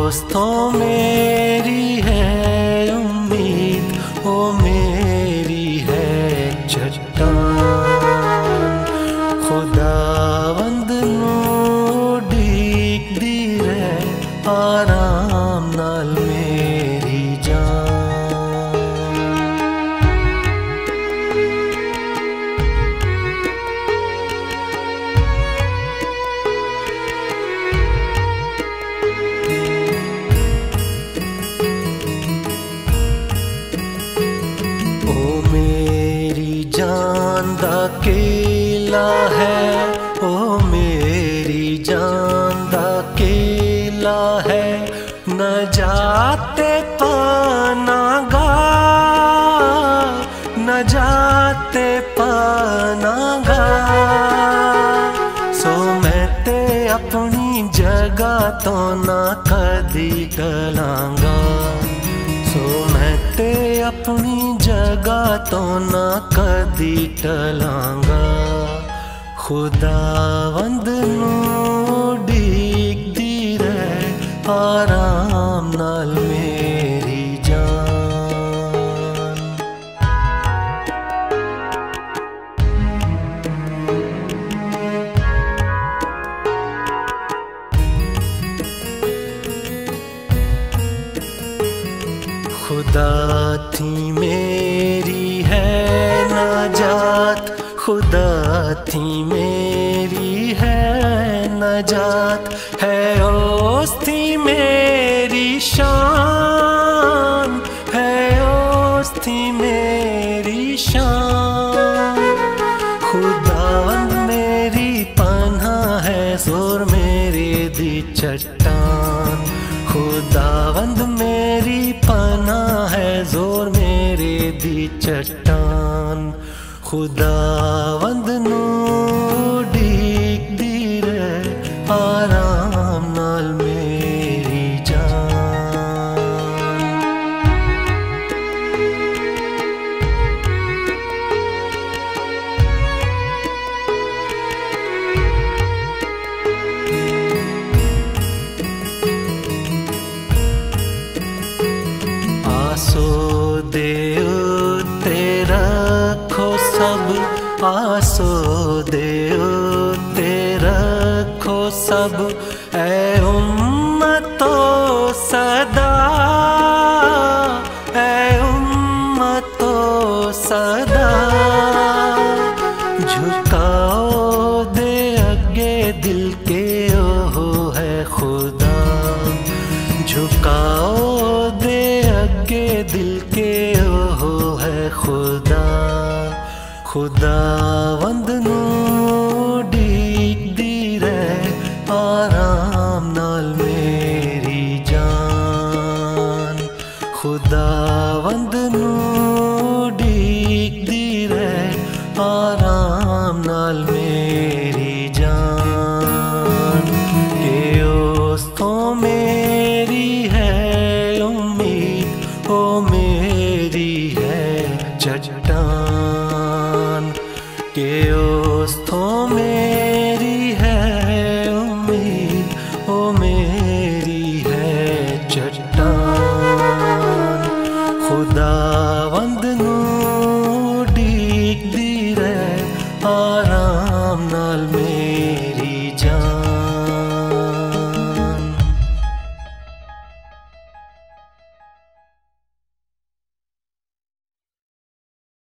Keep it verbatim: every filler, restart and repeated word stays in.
दोस्तों मेरी है उम्मीद, ओ मेरी है चट्टान। खुदावंद नू उड़ीकदी रहे आराम नाल मेरी जान। मेरी जान दा केला है, ओ मेरी जान दा केला है। न जाते पानागा, न जाते पानागा। सो मैं ते अपनी जगह तो ना कदी टलांगा। सो मैं ते अपनी जगह तो ना कदी टलांगा। खुदावंद नू उड़ीकदी रहे आराम नाल मेरी जान। खुदा थी मेरी है नजात, खुदा थी मेरी है नजात। है ओस थी मेरी शान, है ओस थी मेरी शान। खुदावंद मेरी पनाह है जोर मेरे दी चट्टान। खुदावंद मेरी पनाह है जोर मेरे दी चट्टान। खुदावंद नू उड़ीकदी रहे आराम नाल मेरी जान। आसो दे उत्ते रखो सब, आसो दे उत्ते रखो सब। ऐ उम्मतो सदा, ऐ उम्मतो सदा। झुकाओ दे अगे दिल के ओहो है खुदा। झुकाओ दे अगे दिल के ओहो है खुदा। खुदावंद नू उड़ीकदी रहे आराम नाल मेरी जान। खुदावंद नू उड़ीकदी रहे आराम नाल मेरी जान। के दोस्तों मेरी है उम्मीद, ओ मेरी है चट्टान। के दोस्तों में